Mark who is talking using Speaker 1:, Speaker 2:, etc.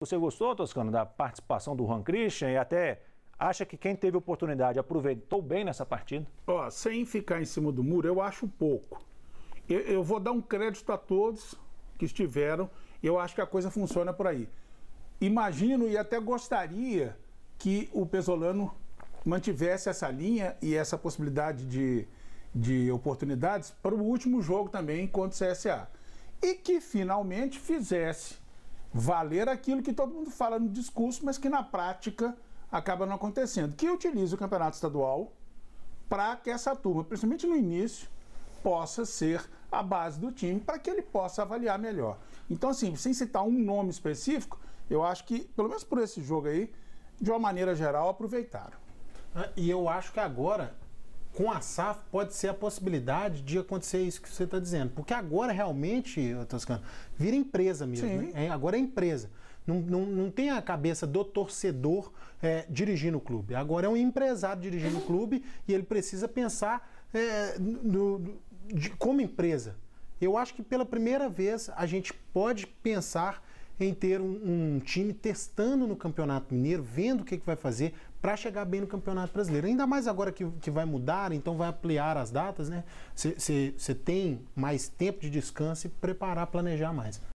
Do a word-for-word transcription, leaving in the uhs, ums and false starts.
Speaker 1: Você gostou, Toscano, da participação do Juan Christian e até acha que quem teve oportunidade aproveitou bem nessa partida?
Speaker 2: Ó, sem ficar em cima do muro, eu acho pouco. Eu, eu vou dar um crédito a todos que estiveram, eu acho que a coisa funciona por aí. Imagino e até gostaria que o Pesolano mantivesse essa linha e essa possibilidade de, de oportunidades para o último jogo também contra o C S A. E que finalmente fizesse valer aquilo que todo mundo fala no discurso, mas que na prática acaba não acontecendo. Que utilize o campeonato estadual para que essa turma, principalmente no início, possa ser a base do time, para que ele possa avaliar melhor. Então, assim, sem citar um nome específico, eu acho que, pelo menos por esse jogo aí, de uma maneira geral, aproveitaram.
Speaker 3: E eu acho que agora, com a S A F, pode ser a possibilidade de acontecer isso que você está dizendo. Porque agora, realmente, Toscano, vira empresa mesmo. Né? Agora é empresa. Não, não, não tem a cabeça do torcedor é, dirigindo o clube. Agora é um empresário dirigindo o clube e ele precisa pensar é, no, de, como empresa. Eu acho que pela primeira vez a gente pode pensar em ter um, um time testando no Campeonato Mineiro, vendo o que, que vai fazer para chegar bem no Campeonato Brasileiro. Ainda mais agora que, que vai mudar, então vai ampliar as datas, né? Você tem mais tempo de descanso e preparar, planejar mais.